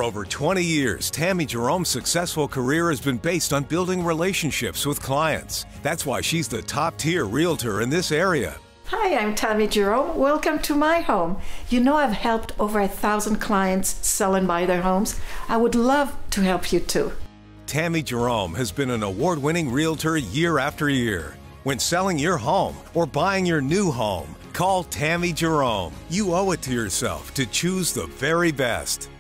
over 20 years, Tammy Jerome's successful career has been based on building relationships with clients. That's why she's the top-tier realtor in this area. Hi, I'm Tammy Jerome. Welcome to my home. You know I've helped over 1,000 clients sell and buy their homes. I would love to help you too. Tammy Jerome has been an award-winning realtor year after year. When selling your home or buying your new home, call Tammy Jerome. You owe it to yourself to choose the very best.